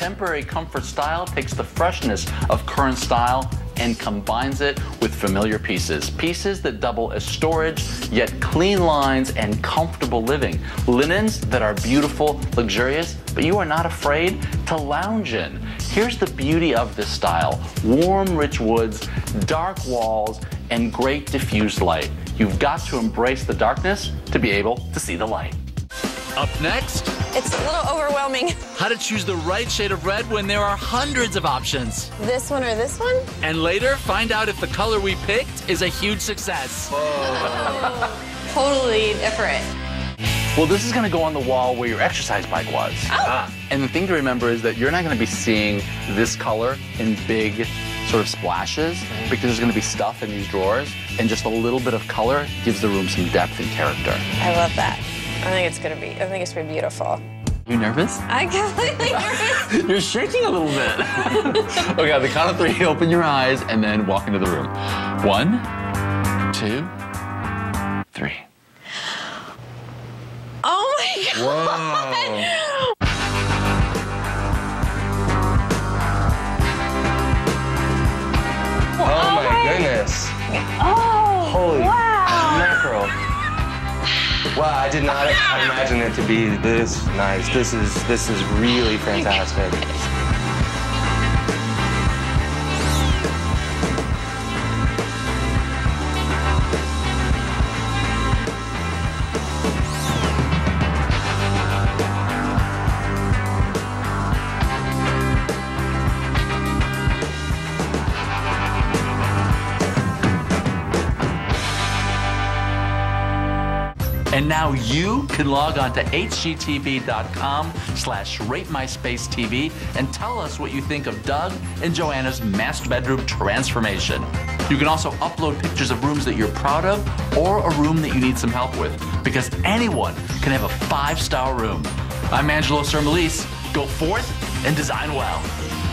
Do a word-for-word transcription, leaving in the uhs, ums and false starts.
contemporary comfort style takes the freshness of current style and combines it with familiar pieces. Pieces that double as storage, yet clean lines and comfortable living. Linens that are beautiful, luxurious, but you are not afraid to lounge in. Here's the beauty of this style. Warm, rich woods, dark walls, and great diffused light. You've got to embrace the darkness to be able to see the light. Up next, it's a little overwhelming. how to choose the right shade of red when there are hundreds of options. This one or this one? And later, find out if the color we picked is a huge success. Totally different. Well, this is gonna go on the wall where your exercise bike was. Oh. Ah. And the thing to remember is that you're not gonna be seeing this color in big sort of splashes because there's gonna be stuff in these drawers, and just a little bit of color gives the room some depth and character. I love that. I think it's gonna be, I think it's gonna be beautiful. You nervous? I'm completely nervous. You're shaking a little bit. Okay, on the count of three, open your eyes and then walk into the room. One, two, three. Oh my God. Whoa. Oh, Oh my my- goodness. Oh, Holy wow. mackerel. Wow, I did not imagine it to be this nice. This is this is really fantastic. And now you can log on to H G T V dot com slash rate my space T V and tell us what you think of Doug and Joanna's master bedroom transformation. You can also upload pictures of rooms that you're proud of or a room that you need some help with, because anyone can have a five-star room. I'm Angelo Sermalise. Go forth and design well.